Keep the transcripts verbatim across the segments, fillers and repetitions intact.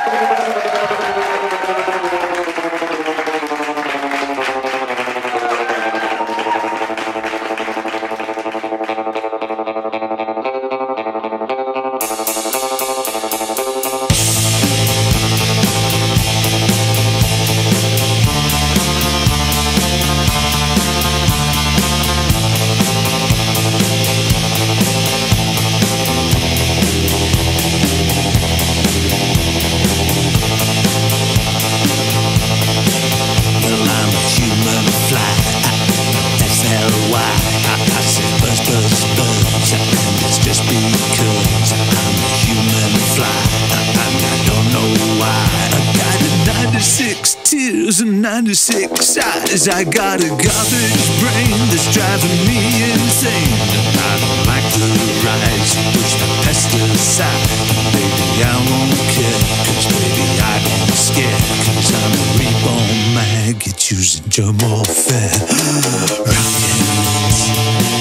ninety-six eyes. I got a garbage brain that's driving me insane. I don't like the rise, push the pesticide. Baby, I won't care, cause baby, I don't scare. Cause I'm a reborn maggot using germ warfare. Rockets.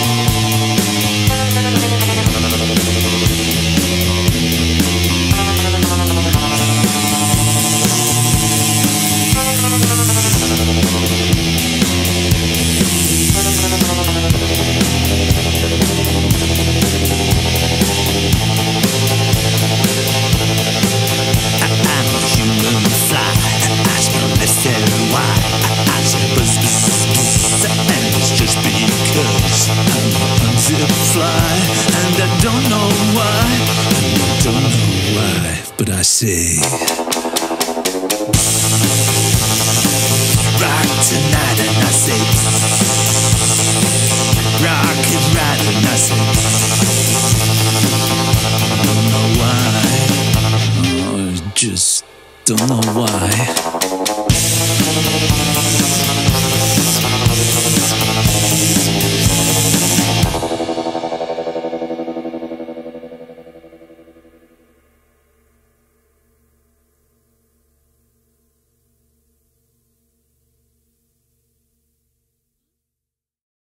But I say, rock tonight, and I say, rock it right, and I say, I don't know why, oh, I just don't know why.